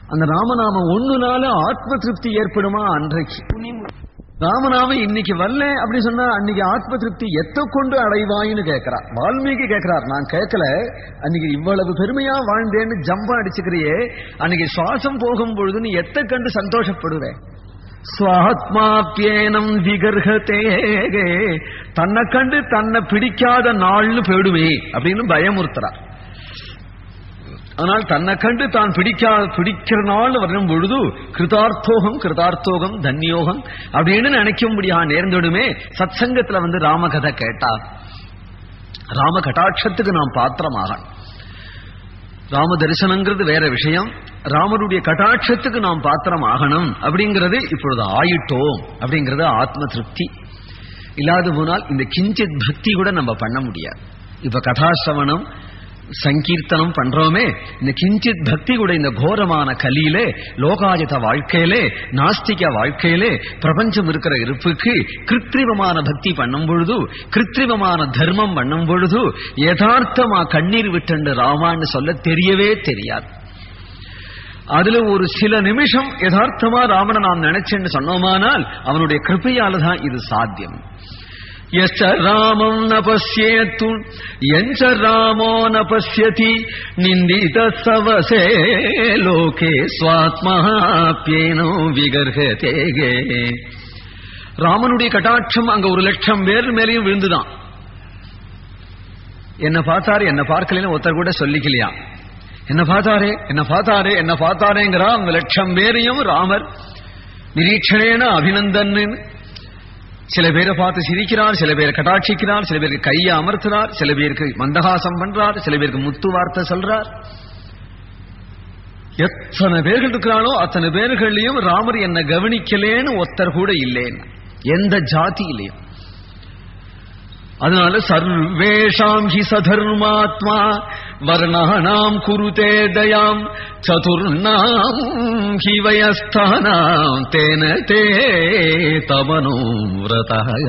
அந்த ராமநாமம் ஒண்ணுனால ஆத்ம திருப்தி ஏற்படுமா? அன்றைக்கு ராமநாமம் இன்னைக்கு வரல அப்படி சொன்னா அன்னைக்கு ஆத்ம திருப்தி எத்த கொண்டு அடைவாயின்னு கேட்கிறார். வால்மீகி கேட்கிறார், நான் கேட்கல, அன்னைக்கு இவ்வளவு பெருமையா வாழ்ந்தேன்னு ஜம்பா அடிச்சுக்கிறியே, அன்னைக்கு சுவாசம் போகும் பொழுது நீ எத்த கண்டு சந்தோஷப்படுவேன்? ஸ்வாத்மாப்யேனம் விகர்ஹதே, தன்னை கண்டு தன்னை பிடிக்காத நாள்னு போயிடுவே அப்படின்னு பயமுறுத்துறார். ஆனால் தன்னை கண்டு தான் பிடிக்கிற நாள் வரும் பொழுது கிருதார்த்தோகம் தன்யோகம் அப்படின்னு நினைக்கும்படியா நேர்ந்துடுமே. சத்சங்கத்துல வந்து ராமகதை கேட்டா ராம கட்டாட்சத்துக்கு நாம் பாத்திரமாக, ராம தரிசனங்கிறது வேற விஷயம், ராமருடைய கட்டாட்சத்துக்கு நாம் பாத்திரம் ஆகணும் அப்படிங்கிறது இப்பொழுது ஆயிட்டோம் அப்படிங்கிறது ஆத்ம திருப்தி. இல்லாது போனால் இந்த கிஞ்சித் பக்தி கூட நம்ம பண்ண முடியாது. இப்ப கதாசிரவணம் சங்கீர்த்தனம் பண்றோமே, இந்த கிஞ்சித் பக்தி கூட இந்த கோரமான கலியிலே, லோகாயத வாழ்க்கையிலே, நாஸ்திக வாழ்க்கையிலே, பிரபஞ்சம் இருக்கிற இருப்புக்கு கிருத்திரிவமான பக்தி பண்ணும் பொழுது, கிருத்திரிவமான தர்மம் பண்ணும் பொழுது யதார்த்தமா கண்ணீர் விட்டு ராமான்னு சொல்ல தெரியவே தெரியாது. அதுல ஒரு சில நிமிஷம் யதார்த்தமா ராமனை நாம் நினைச்சேன்னு சொன்னோமானால் அவனுடைய கிருபையால தான் இது சாத்தியம். யச்ச ராமம் ந பஸ்யேத்து யஞ்ச ராமோ ந பஸ்யதி நிந்தித சவசே லோகே ஸ்வாத்மாப்யேனோ விகர்ஹதே. ராமனுடைய கட்டாட்சம் அங்க 1,00,000 பேர் மேலையும் விழுந்துதான். என்ன பார்த்தாரு என்ன பார்க்கலன்னு ஒருத்தர் கூட சொல்லிக்கலையா? என்ன பார்த்தாரேங்கிறா அந்த 1,00,000 பேரையும் ராமர் நிரீட்சணேன அபிநந்தன்னு. சில பேரை பார்த்து சிரிக்கிறார், சில பேரை கட்டாட்சிக்கிறார், சில பேருக்கு கையை அமர்த்துறார், சில பேருக்கு மந்தகாசம் பண்றார், சில பேருக்கு முத்து வார்த்தை சொல்றார். எத்தனை பேர்கள் இருக்கிறானோ அத்தனை பேர்களையும் ராமர் என்ன கவனிக்கலேன்னு ஒருத்தர் கூட இல்லைன்னு எந்த ஜாதியிலையும். அதனால சர்வேஷாம் ஹி சதர்மாத்மா வர்ணானாம் குருதே தயாம் சதுர்ணாம் ஹி வயஸ்தானாம் தேன தே தமனோ விரதஹ.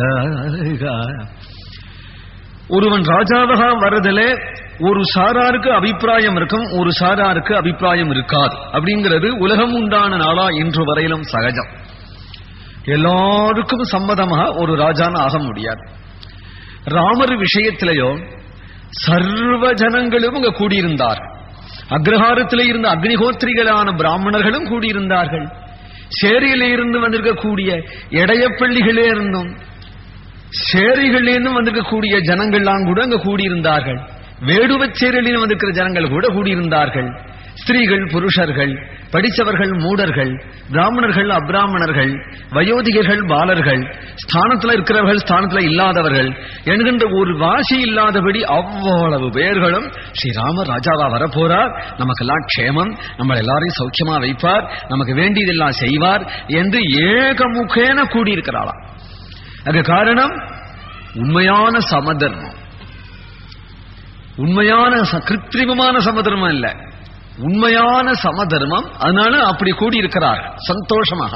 ஒருவன் ராஜாவாக வருதலே ஒரு சாராருக்கு அபிப்பிராயம் இருக்கும், ஒரு சாராருக்கு அபிப்பிராயம் இருக்காது அப்படிங்கிறது உலகம் உண்டான நாளா இன்று வரையிலும் சகஜம். எல்லாருக்கும் சம்மதமாக ஒரு ராஜான்னு ஆக முடியாது. ராமர் விஷயத்திலேயோ சர்வ ஜனங்களும் அங்க கூடியிருந்தார். அக்ரஹாரத்திலே இருந்த அக்னிஹோத்திரிகளான பிராமணர்களும் கூடியிருந்தார்கள். சேரியிலே இருந்து வந்திருக்கக்கூடிய இடையப்பள்ளிகளே இருந்தும் சேரிகளிலும் வந்திருக்கக்கூடிய ஜனங்கள்லாம் கூட அங்க கூடியிருந்தார்கள். வேடுவச்சேரியிலும் வந்திருக்கிற ஜனங்கள் கூட கூடியிருந்தார்கள். ஸ்திரீகள், புருஷர்கள், படித்தவர்கள், மூடர்கள், பிராமணர்கள், அப்ராமணர்கள், வயோதிகர்கள், பாலர்கள், ஸ்தானத்தில் இருக்கிறவர்கள், ஸ்தானத்தில் இல்லாதவர்கள் என்கின்ற ஒரு வாசி இல்லாதபடி அவ்வளவு பேர்களும் ஸ்ரீராமர் ராஜாவா வரப்போறார், நமக்கெல்லாம் க்ஷேமம், நம்ம எல்லாரையும் சௌக்கியமா வைப்பார், நமக்கு வேண்டியதெல்லாம் செய்வார் என்று ஏகமுகேன கூடியிருக்கிறாளாம். அது காரணம் உண்மையான சமதர்மம், உண்மையான கிருத்திரிமமான சமதர்மம் இல்ல, உண்மையான சமதர்மம். அதனால அப்படி கூடியிருக்கிறார் சந்தோஷமாக.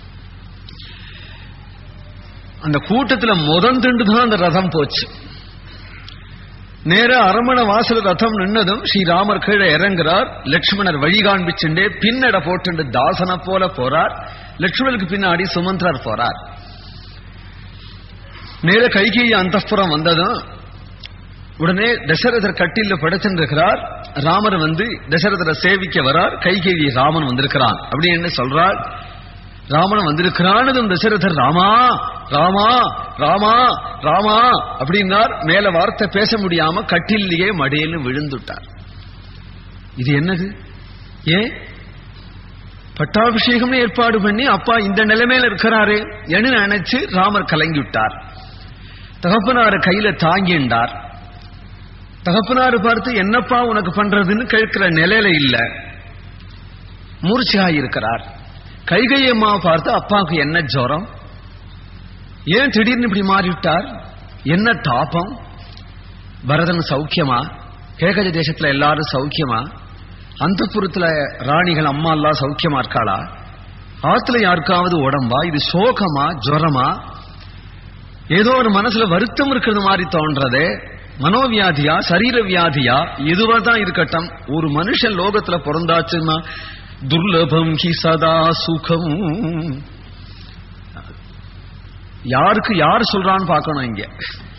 அந்த கூட்டத்தில் முதந்துதான் அந்த ரதம் போச்சு. நேர அரமண வாசல் ரதம் நின்னதும் ஸ்ரீராமர் கீழே இறங்குறார். லட்சுமணர் வழி காண்பிச்சுண்டே பின்னட போட்டு தாசனை போல போறார். லட்சுமணருக்கு பின்னாடி சுமந்திரர் போறார். நேர கைகேயி அந்தப்புறம் வந்ததும் உடனே தசரதர் கட்டில படைச்சிருக்கிறார். ராமர் வந்து தசரதரை சேவிக்க வரார். கைகேயி ராமன் வந்திருக்கிறான் அப்படின்னு சொல்றார். ராமன் வந்திருக்கிறான். தசரதர் ராமா ராமா ராமா ராமா அப்படின்னார். மேல வார்த்தை பேச முடியாம கட்டிலேயே மடியில விழுந்துட்டார். இது என்னது? ஏன் பட்டாபிஷேகம் ஏற்பாடு பண்ணி அப்பா இந்த நிலைமையில இருக்கிறாரே என்று நினைச்சு ராமர் கலங்கி விட்டார். தகப்பனாரு கையில தாங்கிண்டார். தகப்பனாரு பார்த்து என்னப்பா உனக்கு பண்றதுன்னு கேட்கிற நிலையில இல்ல, மூர்ச்சையாயிருக்கிறார். கைகையம்மா பார்த்து அப்பாவுக்கு என்ன ஜுரம், ஏன் திடீர்னு இப்படி மாறிவிட்டார், என்ன தாபம், பரதன் சௌக்கியமா, கேகஜ தேசத்துல எல்லாரும் சௌக்கியமா, அந்தப்புறத்துல ராணிகள் அம்மா எல்லாம் சௌக்கியமா இருக்காளா, ஆத்துல யாருக்காவது உடம்பா, இது சோகமா ஜுரமா, ஏதோ ஒரு மனசுல வருத்தம் இருக்கிறது மாதிரி தோன்றதே, மனோவியாதியா சரீர வியாதியா எதுவா தான் இருக்கட்டும், ஒரு மனுஷன் லோகத்துல பிறந்தாச்சுன்னா துர்லபம் ஹி சதா சுகம். யாருக்கு யார் சொல்றான்னு பார்க்கணும். இங்க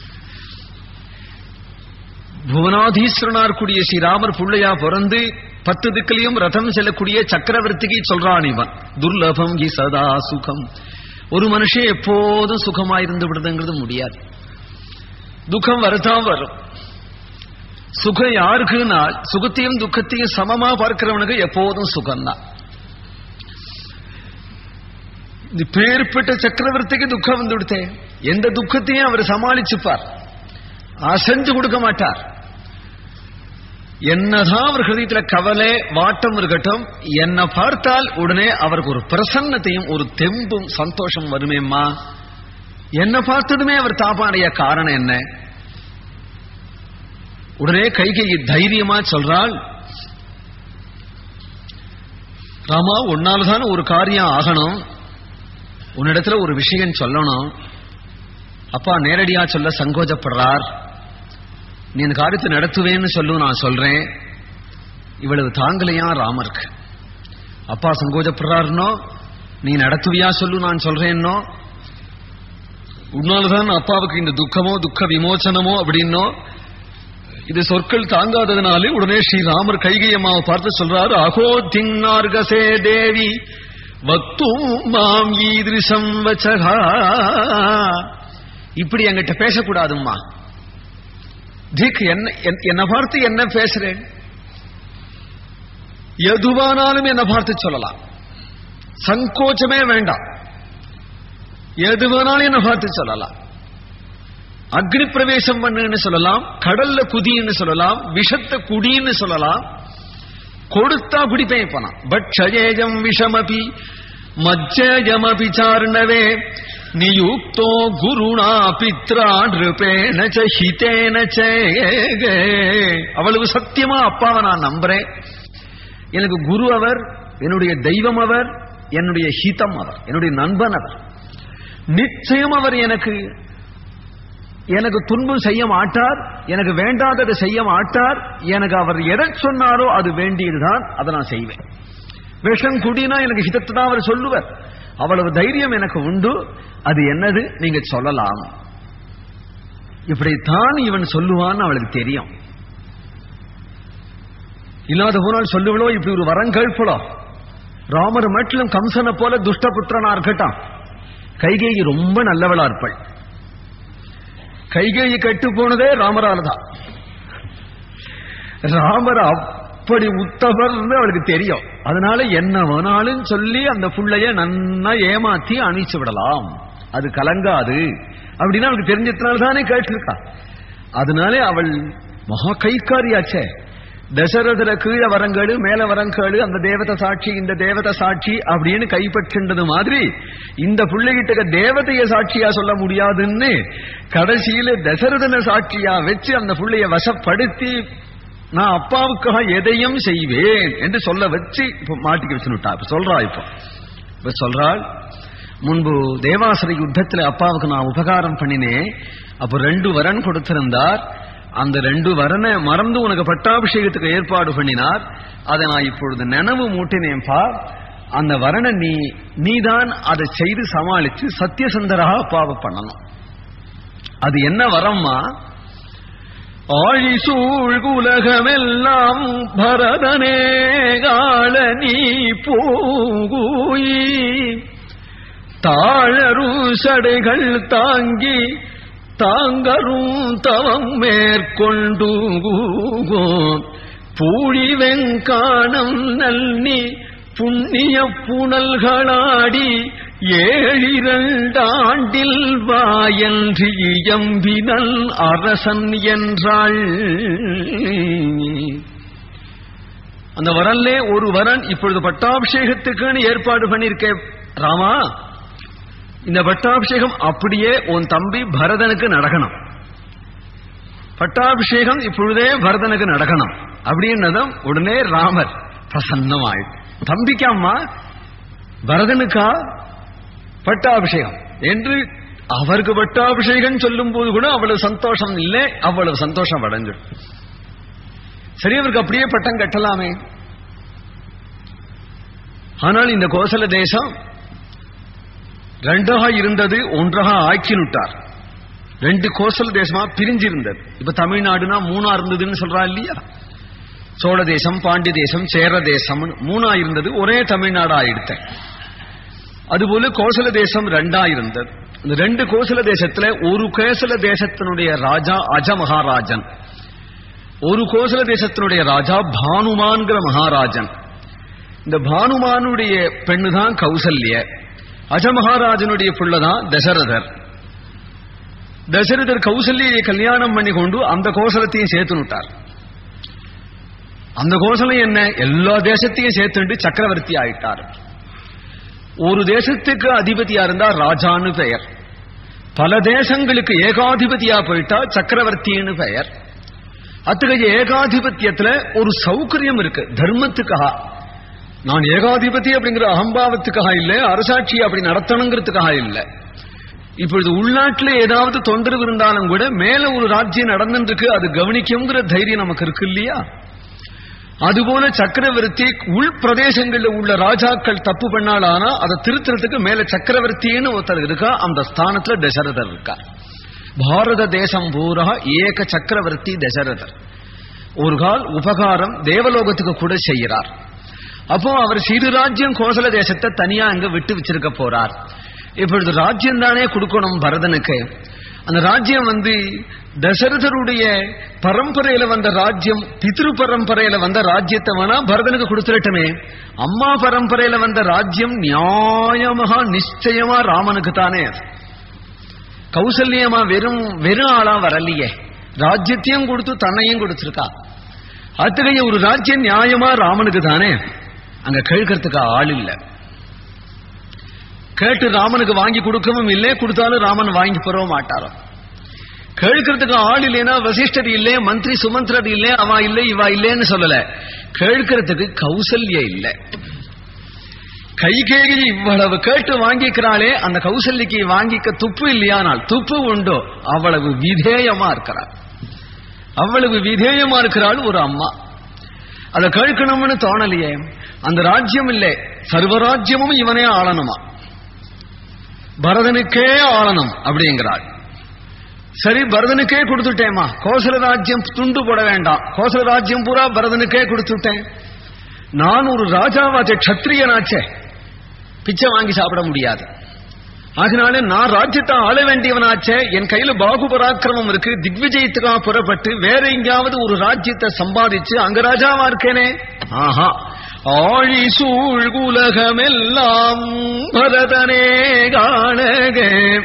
புவனாதீஸ்வரனார் கூடிய ஸ்ரீராமர் புள்ளையா பிறந்து 10 திக்கிலையும் ரதம் செல்லக்கூடிய சக்கரவர்த்திக்கு சொல்றான் இவன். துர்லபம் ஹி சதா சுகம். ஒரு மனுஷன் எப்போதும் சுகமாயிருந்து விடுதுங்கிறது முடியாது. துக்கம் வரதான் வரும். சுகம் யாருக்குன்னா சுகத்தையும் துக்கத்தையும் சமமா பார்க்கிறவனுக்கு எப்போதும் சுகம்தான். இந்த பேர்பட்ட சக்கரவர்த்திக்கு துக்கம் வந்து விடுத்தே, எந்த துக்கத்தையும் அவர் சமாளிச்சுப்பார், அசைஞ்சு கொடுக்க மாட்டார். என்னதான் அவர் ஹிருதயத்துல கவலை வாட்டம் இருக்கட்டும், என்ன பார்த்தால் உடனே அவருக்கு ஒரு பிரசன்னத்தையும் ஒரு தெம்பும் சந்தோஷம் வருமேம்மா. என்ன பார்த்ததுமே அவர் தாபாடைய காரணம் என்ன? உடனே கைகேயி தைரியமா சொல்றாள், ராமா உன்னால்தான் ஒரு காரியம் ஆகணும், உன்னிடத்துல ஒரு விஷயம் சொல்லணும். அப்பா நேரடியா சொல்ல சங்கோஜப்படுறார். நீ இந்த காரியத்தை நடத்துவேன்னு சொல்லு, நான் சொல்றேன். இவ்வளவு தாங்கலையா ராமருக்கு. அப்பா சங்கோஜப்படுறாருனோ, நீ நடத்துவியா சொல்லு, நான் சொல்றேன்னோ. உன்னால்தான் அப்பாவுக்கு இந்த துக்கமோ துக்க விமோச்சனமோ அப்படின்னோ இது சொற்கள் தாங்காததுனாலே உடனே ஸ்ரீராமர் கைகேயி அம்மாவை பார்த்து சொல்றாரு, அகோ தின்னார்கசே தேவி வக்தும் மாம் ஈதிருஷம் வச்சகா. இப்படி என்கிட்ட பேசக்கூடாதும்மா. திக் என்ன பார்த்து என்ன பேசுறேன்? எதுவானாலும் என்ன பார்த்து சொல்லலாம், சங்கோச்சமே வேண்டாம். எதுவானாலும் என்ன பார்த்து சொல்லலாம். அக்னி பிரவேசம் பண்ணுன்னு சொல்லலாம், கடல்ல குதின்னு சொல்லலாம், விஷத்தை குடின்னு சொல்லலாம். கொடுத்தா குடிப்பேன் போனா. பட்சேயம் விஷமபி மஜ்ஜயமபி சார்ணவே நியுக்தோ குருணா பித்ரா நிருபேன ச ஹிதேன ச. அவ்வளவு சத்தியமா அப்பாவை நான் நம்புறேன். எனக்கு குரு அவர், என்னுடைய தெய்வம் அவர், என்னுடைய ஹிதம் அவர், என்னுடைய நண்பன் அவர். நிச்சயம் அவர் எனக்கு துன்பம் செய்ய மாட்டார், எனக்கு வேண்டாததை செய்ய மாட்டார். எனக்கு அவர் எதை சொன்னாரோ அது வேண்டியதுதான், அதை நான் செய்வேன். விஷம் குடினா எனக்கு ஹிதத்தை தான் அவர் சொல்லுவார். அவ்வளவு தைரியம் எனக்கு உண்டு. அது என்னது நீங்க சொல்லலாம். இப்படித்தான் இவன் சொல்லுவான்னு அவளுக்கு தெரியும். இல்லாத போனால் சொல்லுவளோ, இப்படி ஒரு வரம் கேட்பளோ. ராமர் மட்டும் கம்சனை போல துஷ்டபுத்திரனா இருக்கட்டும், கைகேயி ரொம்ப நல்லவளா இருப்பாள். கைகேயி கெட்டு போனதே ராமரால தான். ராமர் அப்படி உத்தவர்னு அவளுக்கு தெரியும். அதனால என்ன வேணாலும் சொல்லி அந்த புள்ளைய நன்னா ஏமாத்தி அணிச்சு விடலாம், அது கலங்காது அப்படின்னு அவளுக்கு தெரிஞ்சதுனால்தானே கேட்டிருக்கா. அதனாலே அவள் மகா கைக்காரியாச்சே. தசரதர கீழே வரங்கேளு மேல வரங்கேளு, அந்த தேவதை சாட்சி இந்த தேவதை சாட்சி அப்படின்னு கைப்பற்றின்றது மாதிரி இந்த பிள்ளைகிட்ட தேவதைய சாட்சியா சொல்ல முடியாதுன்னு கடைசியில தசரதன சாட்சியா வச்சு அந்த பிள்ளைய வசப்படுத்தி நான் அப்பாவுக்காக எதையும் செய்வேன் என்று சொல்ல வச்சு இப்ப மாட்டிக்க வச்சுட்டா. இப்ப சொல்றா, இப்ப சொல்றாள், முன்பு தேவாசுர யுத்தத்துல அப்பாவுக்கு நான் உபகாரம் பண்ணினேன். அப்ப 2 வரன் கொடுத்திருந்தார். அந்த 2 வரனை மறந்து உனக்கு பட்டாபிஷேகத்துக்கு ஏற்பாடு பண்ணினார். அதை நான் இப்பொழுது நினைவு மூட்டினேன்பா. அந்த வரனை நீதான் அதை செய்து சமாளிச்சு சத்தியசந்தராக அப்பாவை பண்ணணும். அது என்ன வரம்மா? ஆழிசூழ் உலகமெல்லாம் பரதனே கால நீ போய் தாழரும் சடைகள் தாங்கி தாங்கரும் தவம் மேற்கொண்டு பூழி வெங்கானம் நல்னி புண்ணிய புனல்களாடி 7 ஆண்டில் வாயன்றி எம்பினல் அரசன் என்றாள். அந்த வரன்லே ஒரு வரன் இப்பொழுது பட்டாபிஷேகத்துக்குன்னு ஏற்பாடு பண்ணிருக்கே ராமா. இந்த பட்டாபிஷேகம் அப்படியே உன் தம்பி பரதனுக்கு நடக்கணும். பட்டாபிஷேகம் இப்பொழுதே பரதனுக்கு நடக்கணும் அப்படின்னதும் உடனே ராமர் பிரசன்னமாயிட்டு, தம்பிக்காம்மா பரதனுக்கா பட்டாபிஷேகம் என்று அவருக்கு பட்டாபிஷேகம் சொல்லும் போது கூட அவ்வளவு சந்தோஷம் இல்லை, அவ்வளவு சந்தோஷம் அடைஞ்சிடும். சரி, அவருக்கு அப்படியே பட்டம் கட்டலாமே. ஆனால் இந்த கோசல தேசம் ரெண்டாக இருந்தது, ஒன்றாக ஆக்கினுட்டார். 2 கோசல தேசமா பிரிஞ்சிருந்தது. இப்ப தமிழ்நாடுனா 3 இருந்ததுன்னு சொல்றா இல்லையா? சோழ தேசம், பாண்டி தேசம், சேர தேசம் 3 இருந்தது, ஒரே தமிழ்நாடு ஆயிடுத்தேன். அதுபோல கோசல தேசம் 2 இருந்தது. இந்த 2 கோசல தேசத்துல ஒரு கோசல தேசத்தினுடைய ராஜா அஜ மகாராஜன், ஒரு கோசல தேசத்தினுடைய ராஜா பானுமான்கிற மகாராஜன். இந்த பானுமானுடைய பெண்ணு தான் கௌசல்ய, அஜ மகாராஜனுடைய புள்ளதான் தசரதர். தசரதர் கௌசல்யை கல்யாணம் பண்ணி கொண்டு அந்த கோசலத்தையும் சேர்த்துனுட்டார். அந்த கோசலம் என்ன, எல்லா தேசத்தையும் சேர்த்துண்டு சக்கரவர்த்தி ஆயிட்டார். ஒரு தேசத்துக்கு அதிபதியா இருந்தா ராஜான்னு பெயர், பல தேசங்களுக்கு ஏகாதிபதியா போயிட்டா சக்கரவர்த்தின்னு பெயர். அத்தகைய ஏகாதிபத்தியத்துல ஒரு சௌகரியம் இருக்கு, தர்மத்துக்காக. நான் ஏகாதிபதி அப்படிங்கிற அகம்பாவத்துக்காக இல்ல, அரசாட்சி அப்படி நடத்தணுங்கிறதுக்காக இல்ல. இப்பொழுது உள்நாட்டில் ஏதாவது தொந்தரவு இருந்தாலும் கூட மேல ஒரு ராஜ்யம் நடந்துருக்கு, அது கவனிக்கும்ங்கிற தைரியம் நமக்கு இருக்கு இல்லையா? அதுபோல சக்கரவர்த்தி உள் பிரதேசங்களில் உள்ள ராஜாக்கள் தப்பு பண்ணாலானா அதை திருத்தறதுக்கு மேல சக்கரவர்த்தின்னு ஒருத்தர் இருக்கா, அந்த ஸ்தானத்துல தசரதர் இருக்கார். பாரத தேசம் பூரா ஏக சக்கரவர்த்தி தசரதர். ஒரு கால் உபகாரம் தேவலோகத்துக்கு கூட செய்கிறார். அப்போ அவர் சிறு ராஜ்யம் கோசல தேசத்தை தனியா அங்க விட்டு வச்சிருக்க போறார். இப்பொழுது ராஜ்யம் தானே கொடுக்கணும் பரதனுக்கு. அந்த ராஜ்யம் தசரதருடைய பரம்பரையில வந்த ராஜ்யம், பித்ரு பரம்பரையில வந்த ராஜ்யத்தை வேணா பரதனுக்கு கொடுத்துடட்டுமே. அம்மா பரம்பரையில வந்த ராஜ்யம் நியாயமாக நிச்சயமா ராமனுக்கு தானே. கௌசல்யமா வெறும் ஆளா வரலையே, ராஜ்யத்தையும் கொடுத்து தன்னையும் கொடுத்திருக்கா. அத்தகைய ஒரு ராஜ்யம் நியாயமா ராமனுக்கு தானே. அங்க கேட்கறதுக்கு ஆள் இல்ல, கேட்டு ராமனுக்கு வாங்கி கொடுக்கவும் இல்லை, கொடுத்தாலும் ராமன் வாங்கி பெறவும் மாட்டாரோ. கேட்கறதுக்கு ஆள் இல்லைன்னா வசிஷ்டர் இல்லை, மந்திரி சுமந்திரர் இல்லை, அவா இல்லை இவா இல்லைன்னு சொல்லல, கேட்கறதுக்கு கௌசல்ய இல்லை. கைகேயி இவ்வளவு கேட்டு வாங்கிக்கிறாளே, அந்த கௌசல்யக்கு வாங்கிக்க துப்பு இல்லையானால் துப்பு உண்டோ, அவ்வளவு விதேயமா இருக்கிறாள். அவ்வளவு விதேயமா இருக்கிறாள் ஒரு அம்மா. அதை கேட்கணும்னு தோணலையே. அந்த ராஜ்யம் இல்லை, சர்வராஜ்யமும் இவனே ஆளணுமா, பரதனுக்கே ஆளணும் அப்படிங்கிறாள். சரி, பரதனுக்கே கொடுத்துட்டேமா, கோசல ராஜ்யம் துண்டு போட வேண்டாம், கோசல ராஜ்யம் பூரா பரதனுக்கே கொடுத்துட்டேன். நான் ஒரு ராஜாவாச்சே, க்ஷத்ரியனாச்சே, பிச்சை வாங்கி சாப்பிட முடியாது. அதனால நான் ராஜ்யத்தை ஆள வேண்டியவனாச்சே, என் கையில பாகுபராக்கிரமம் இருக்கு, திக்விஜயத்துக்காக புறப்பட்டு வேற எங்கேயாவது ஒரு ராஜ்யத்தை சம்பாதிச்சு அங்க ராஜாவா இருக்கேனே. ஆஹா, ஆழி சூழ் உலகமெல்லாம் பரதனே காணக,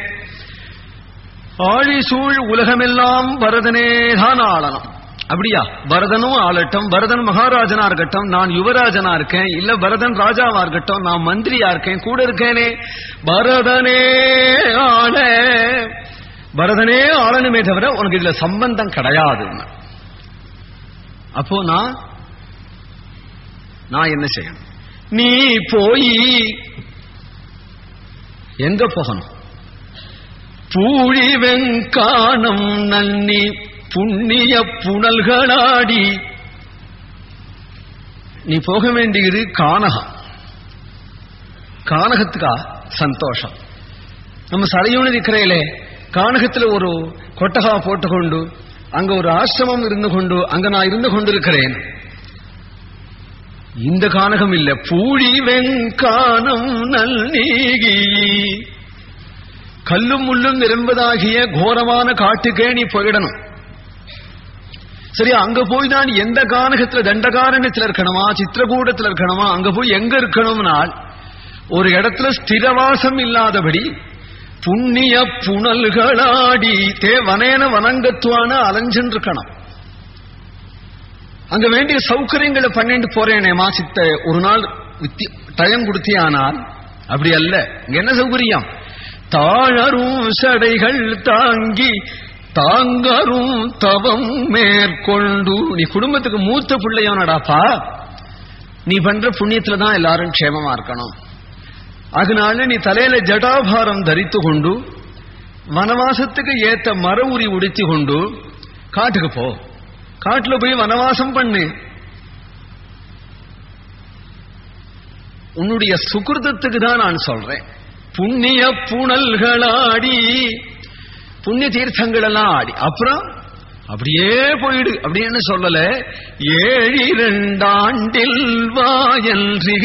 ஆழி சூழ் உலகமெல்லாம் பரதனே தான் ஆளணும். அப்படியா? பரதனும் ஆளட்டும், பரதன் மகாராஜனா இருக்கட்டும், நான் யுவராஜனா இருக்கேன், இல்ல பரதன் ராஜாவா இருக்கட்டும், நான் மந்திரியா இருக்கேன், கூட இருக்கேனே, பரதனே ஆள, பரதனே ஆளணுமே தவிர உனக்கு இதுல சம்பந்தம் கிடையாது. அப்போ நான் என்ன செய்யணும்? நீ போய் எங்க போகணும்? பூழி வெங்கானம் நன்னி புண்ணிய புனல்களாடி. நீ போக வேண்டியது கானகம். கானகத்துக்கா சந்தோஷம். நம்ம சரையூனி இருக்கிறேலே, கானகத்துல ஒரு கொட்டகா போட்டுக்கொண்டு அங்க ஒரு ஆசிரமம் இருந்து கொண்டு அங்க நான் இருந்து கொண்டிருக்கிறேன். இந்த கானகம் இல்ல, பூழி வெங்கானம் நல்நீகி, கல்லும் முள்ளும் நிரம்பதாகிய கோரமான காட்டுக்கே நீ போயிடணும். சரி, அங்க போய் தான் எந்த கானகத்துல, தண்டகாரண்யத்தில் இருக்கணுமா, சித்திரகூடத்தில் இருக்கணுமா, அங்க போய் எங்க இருக்கணும்னால் ஒரு இடத்துல ஸ்திரவாசம் இல்லாதபடி புண்ணிய புனல்களாடி தேவனேன வனங்கத்துவான அலைஞ்சென்று இருக்கணும். அங்க வேண்டிய சௌகரியங்களை பண்ணிட்டு போறேனேமா சித்த, ஒரு நாள் டயம் கொடுத்தியானால். அப்படி அல்ல, இங்க என்ன சௌகரியம்? தாழரும் சடைகள் தாங்கி தாங்கரும் தவம் மேற்கொண்டு. நீ குடும்பத்துக்கு மூத்த பிள்ளையோனடாப்பா, நீ பண்ற புண்ணியத்துலதான் எல்லாரும் க்ஷேமமா இருக்கணும். அதனால நீ தலையில ஜடாபாரம் தரித்து கொண்டு வனவாசத்துக்கு ஏத்த மர உரி உடுத்தி கொண்டு காட்டுக்கு போ. காட்டுல போய் வனவாசம் பண்ணு. உன்னுடைய சுகிருதத்துக்கு தான் நான் சொல்றேன். புண்ணிய புனல்களாடி, புண்ணிய தீர்த்தங்கள் எல்லாம் ஆடி, அப்புறம் அப்படியே போயிடு அப்படின்னு சொல்லல. 7 ஆண்டில் வா என்று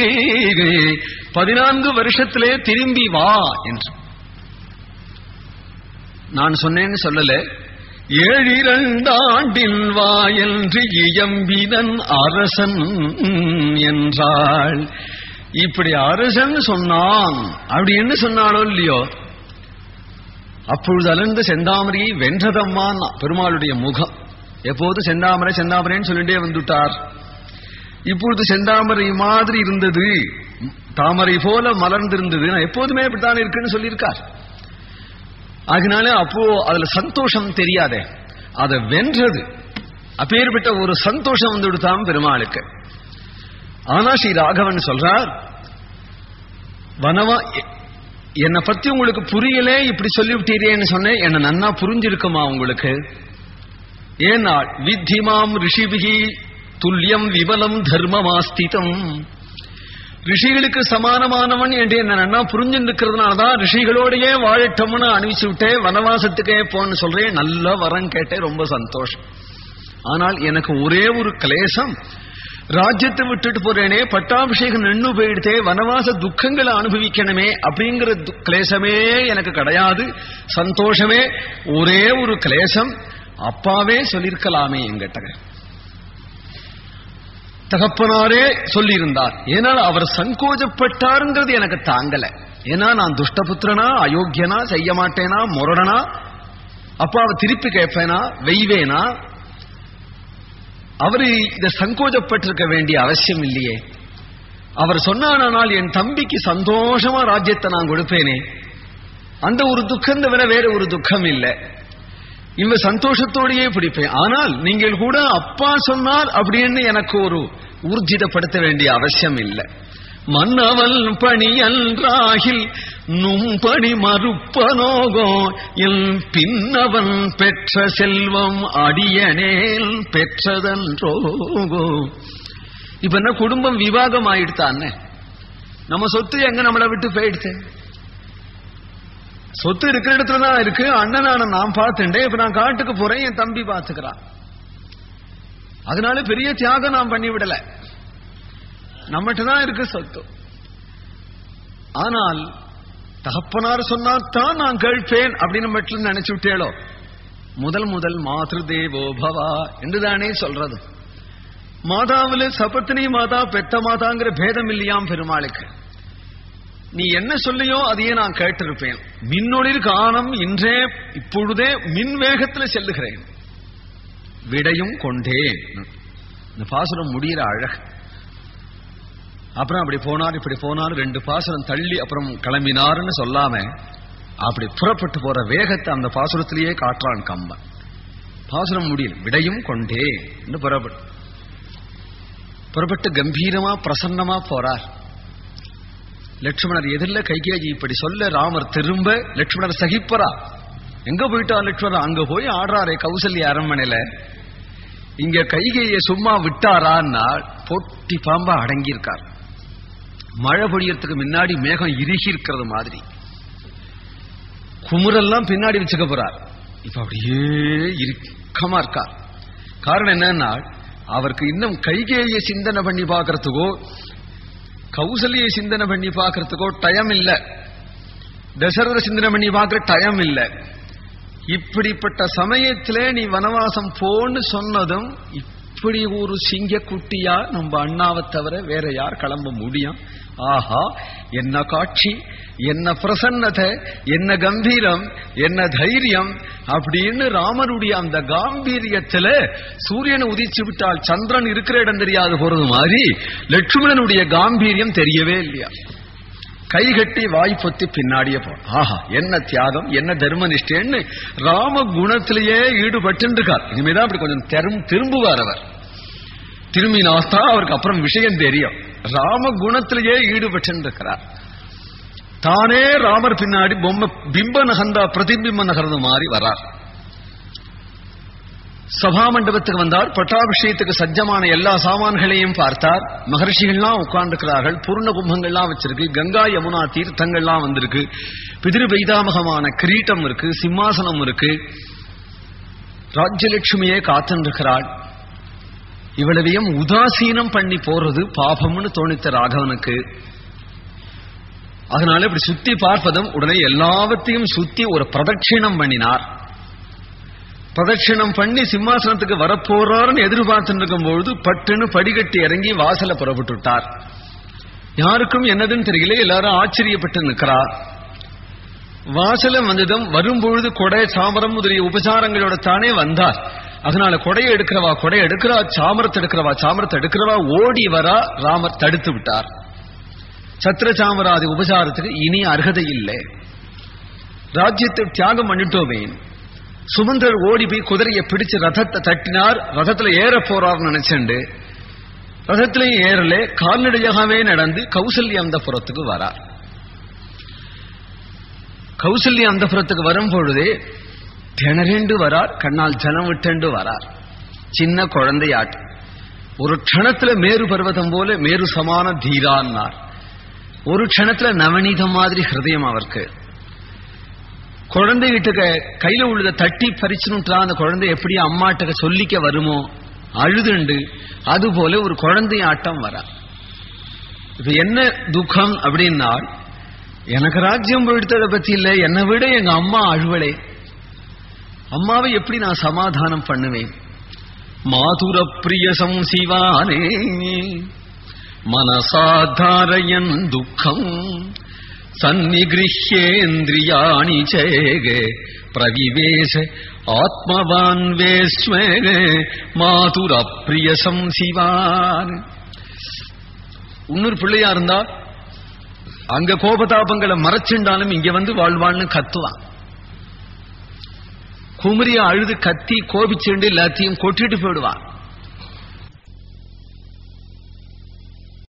14 வருஷத்திலே திரும்பி வா என்று நான் சொன்னேன்னு சொல்லல. 7 ஆண்டில் வா என்று இயம்பினன் அரசன் என்றாள். இப்படி அரசன் சொன்னான் அப்படின்னு சொன்னாலோ இல்லையோ, அப்பொழுது அலர்ந்த செந்தாமரையை வென்றதம்மான் பெருமாளுடைய முகம். எப்போது செந்தாமரை செந்தாமரைன்னு சொல்லிட்டே வந்துட்டார். இப்பொழுது செந்தாமரை மாதிரி இருந்தது, தாமரை போல மலர்ந்திருந்தது, நான் எப்போதுமே இப்படித்தான் இருக்குன்னு சொல்லியிருக்கார். அதனால அப்போ அதுல சந்தோஷம் தெரியாதே, அதை வென்றது. அப்பேற்பட்ட ஒரு சந்தோஷம் வந்து விடுத்தான் பெருமாளுக்கு. ஆனா ஸ்ரீ ராகவன் சொல்றார், வனவா என்னை பத்தி உங்களுக்கு புரியலே, இப்படி சொல்லிவிட்டீரேன்னு சொன்னேன். என்ன நன்னா புரிஞ்சிருக்குமா உங்களுக்கு? ஏன்னா வித்திமாம் ரிஷிபிகி துல்லியம் விபலம் தர்மமாஸ்திதம், ரிஷிகளுக்கு சமானமானவன் என்று என்ன நன்னா புரிஞ்சிருக்கிறதுனாலதான் ரிஷிகளோடையே வாழட்டம்னு அனுப்பிச்சு விட்டே வனவாசத்துக்கே போன்னு சொல்றேன். நல்ல வரம் கேட்டே, ரொம்ப சந்தோஷம். ஆனால் எனக்கு ஒரே ஒரு கிளேசம், ராஜ்யத்தை விட்டுட்டு போறேனே, பட்டாபிஷேகம் நின்று போயிடுத்தே, வனவாச துக்கங்களை அனுபவிக்கணுமே அப்படிங்கிற கிளேசமே எனக்கு கிடையாது. சந்தோஷமே ஒரே ஒரு கிளேசம். அப்பாவே சொல்லிருக்கலாமே என்கிட்ட, தகப்பனாரே சொல்லியிருந்தார். ஏனால் அவர் சங்கோஜப்பட்டாருங்கிறது எனக்கு தாங்கல. ஏன்னா நான் துஷ்டபுத்திரனா, அயோக்கியனா, செய்ய மாட்டேனா, முரடனா, அப்பாவை திருப்பி கேட்பேனா, வெய்வேனா? அவரு இதை சங்கோஜப்பட்டிருக்க வேண்டிய அவசியம் இல்லையே. அவர் சொன்னானால் என் தம்பிக்கு சந்தோஷமா ராஜ்யத்தை நான் கொடுப்பேனே, அந்த ஒரு துக்கம் தவிர வேற ஒரு துக்கம் இல்லை. இவ சந்தோஷத்தோடையே பிடிப்பேன். ஆனால் நீங்கள் கூட அப்பா சொன்னார் அப்படின்னு எனக்கு ஒரு ஊர்ஜிதப்படுத்த வேண்டிய அவசியம் இல்லை. மன்னவன் பணி அன்றாகில் நும்பணி மறுப்பனோகோ என் பின்னவன் பெற்ற செல்வம் அடியனேல் பெற்றதன்றோகோ. இப்ப என்ன குடும்பம் விவாகம் ஆயிடுத்தான்னு, நம்ம சொத்து எங்க நம்மளை விட்டு போயிடுச்சு? சொத்து இருக்கிற இடத்துலதான் இருக்கு. அண்ணனான நான் பார்த்துட்டேன், இப்ப நான் காட்டுக்கு போறேன், என் தம்பி பார்த்துக்கிறான். அதனால பெரிய தியாகம் நான் பண்ணிவிடல, நம்மகிட்ட தான் இருக்கு சொத்து. ஆனால் தகப்பனார் சொன்னாத்தான் நான் கேட்பேன் அப்படின்னு மட்டும் நினைச்சு விட்டேளோ. முதல் மாத்ரு தேவோ பவா என்றுதானே சொல்றது. மாதாவில் சபத்தினி மாதா பெத்த மாதாங்கிற பேதம் இல்லையாம் பெருமாளுக்கு. நீ என்ன சொல்லியோ அதையே நான் கேட்டிருப்பேன். மின்னொளிர் காணம் இன்றே இப்பொழுதே மின் வேகத்தில் செல்லுகிறேன், விடையும் கொண்டேன். இந்த பாசுரம் முடிகிற அழகு. அப்புறம் அப்படி போனார் இப்படி போனார், 2 பாசுரம் தள்ளி அப்புறம் கிளம்பினார்னு சொல்லாம அப்படி புறப்பட்டு போற வேகத்தை அந்த பாசுரத்திலேயே காட்டுறான் கம்பன். பாசுரம் முடியல, விடையும் கொண்டே என்று புறப்பட்டு கம்பீரமா பிரசன்னமா போறார். லட்சுமணர் எதிரில் கைகேயி இப்படி சொல்ல ராமர் திரும்ப லட்சுமணர் சகிப்பரா. எங்க போயிட்டா லட்சுமணர்? அங்க போய் ஆடுறாரே கௌசல்ய அரண்மனையில. இங்க கைகேயை சும்மா விட்டாரான்னா பொட்டி பாம்பா அடங்கி இருக்கார். மழை பொழியறதுக்கு முன்னாடி மேகம் இறுகி இருக்கிறது மாதிரி குமுரெல்லாம் பின்னாடி வச்சுக்க போறார். இப்ப அப்படியே இறுக்கமா இருக்கார். காரணம் என்னன்னா, அவருக்கு இன்னும் கைகேயை சிந்தனை பண்ணி பார்க்கறதுக்கோ கௌசல்யை சிந்தனை பண்ணி பார்க்கறதுக்கோ டைம் இல்ல, தசரத சிந்தனை பண்ணி பார்க்கற டைம் இல்ல. இப்படிப்பட்ட சமயத்திலே நீ வனவாசம் போன்னு சொன்னதும், இப்படி ஒரு சிங்க குட்டியா நம்ம அண்ணாவை தவிர வேற யார் கிளம்ப முடியும்? ஆஹா, என்ன காட்சி, என்ன பிரசன்னத்தை, என்ன கம்பீரம், என்ன தைரியம் அப்படின்னு ராமருடைய அந்த காம்பீரியத்துல சூரியனை உதிச்சு விட்டால் சந்திரன் இருக்கிற இடம் தெரியாது போறது மாதிரி லட்சுமணனுடைய காம்பீரியம் தெரியவே இல்லையா. கைகட்டி வாய் பொத்தி பின்னாடியே போ. ஆஹா, என்ன தியாகம், என்ன தர்ம நிஷ்டேன்னு ராம குணத்திலேயே ஈடுபட்டு இருக்கார். இனிமேதான் அப்படி கொஞ்சம் திரும்புவார். அவர் திரும்பினாஸ்தான் அவருக்கு அப்புறம் விஷயம் தெரியும். ராம குணத்திலேயே ஈடுபட்டு இருக்கிறார். தானே ராமர் பின்னாடி பொம்மை பிம்ப நகர்ந்தா பிரதிபிம்ப நகர்ந்த மாதிரி வரார். சபா மண்டபத்துக்கு வந்தார். பட்டாபிஷேகத்துக்கு சஜ்ஜமான எல்லா சாமான்களையும் பார்த்தார். மகர்ஷிகள்லாம் உட்கார்ந்துக்கிறார்கள். பூர்ண கும்பங்கள்லாம் வச்சிருக்கு. கங்கா யமுனா தீர்த்தங்கள்லாம் வந்திருக்கு. பிதிரு பைதாமகமான கிரீட்டம் இருக்கு. சிம்மாசனம் இருக்கு. ராஜ்யலட்சுமியே காத்துருக்கிறாள். இவ்வளவையும் உதாசீனம் பண்ணி போறது பாபம்னு தோணித்த ராகவனுக்கு. அதனால இப்படி சுத்தி பார்ப்பதும் உடனே எல்லாவற்றையும் சுத்தி ஒரு பிரதட்சிணம் பண்ணினார். பிரதட்சிணம் பண்ணி சிம்மாசனத்துக்கு வரப்போறாருன்னு எதிர்பார்த்து இருக்கும்பொழுது பட்டுன்னு படிக்கட்டி இறங்கி வாசல புறப்பட்டுட்டார். யாருக்கும் என்னதுன்னு தெரியல. எல்லாரும் ஆச்சரியப்பட்டு நிற்கிறா. வாசலம் வந்ததும் வரும்பொழுது கொடை சாமரம் முதலிய உபசாரங்களோட தானே வந்தார். அதனால கொடையை எடுக்கிறவா கொடை எடுக்கிறா, சாமரத்தை எடுக்கிறவா சாமரத்தை எடுக்கிறவா ஓடி வரா. ராமர் தடுத்து விட்டார். சத்திர சாமராதி உபசாரத்துக்கு இனி அர்ஹதை இல்லை. ராஜ்யத்தை தியாகம் பண்ணிட்டோமே. சுமந்தர் ஓடி போய் குதிரையை பிடிச்சு ரதத்தை தட்டினார். ரதத்துல ஏற போறார்னு நினைச்சுண்டு ரதத்திலையும் ஏறல, கால்நடையாகவே நடந்து கௌசல்யா அந்தபுரத்துக்கு வரார். கௌசல்யா அந்தபுரத்துக்கு வரும் பொழுதே திணறேண்டு வரார். கண்ணால் ஜலம் விட்டேண்டு வரார். சின்ன குழந்தையாட்டு. ஒரு க்ஷணத்துல மேரு பர்வதம் போல மேரு சமான தீரான்னார். ஒரு க்ஷணத்துல நவநீதம் மாதிரி ஹிருதயம் அவருக்கு. குழந்தைகிட்ட கையில உள்ளத தட்டி பறிச்சுட்டா அந்த குழந்தை எப்படி அம்மாட்ட சொல்லிக்க வருமோ அழுதுண்டு அதுபோல ஒரு குழந்தை ஆட்டம் வர. இப்ப என்ன துக்கம் அப்படின்னா, எனக்கு ராஜ்யம் போயிடுத்ததை பத்தி இல்ல, என்னை விட எங்க அம்மா அழுவலே. அம்மாவை எப்படி நான் சமாதானம் பண்ணுவேன்? மாதுர பிரிய சம்சிவானே மனசாதாரயன் துக்கம் சந்நிகிருஹ்யேந்திரியாணி சேகே பிரவிவேச ஆத்மவான் வேஸ்மே மாதுர பிரிய சம்சிவான். இன்னொரு பிள்ளையா இருந்தா அங்க கோபதாபங்களை மறைச்சுண்டாலும் இங்க வந்து வாழ்வான்னு கத்துவான். குமரியா அழுது கத்தி கோபிச்சுண்டு எல்லாத்தையும் கொட்டிட்டு போயிடுவான்.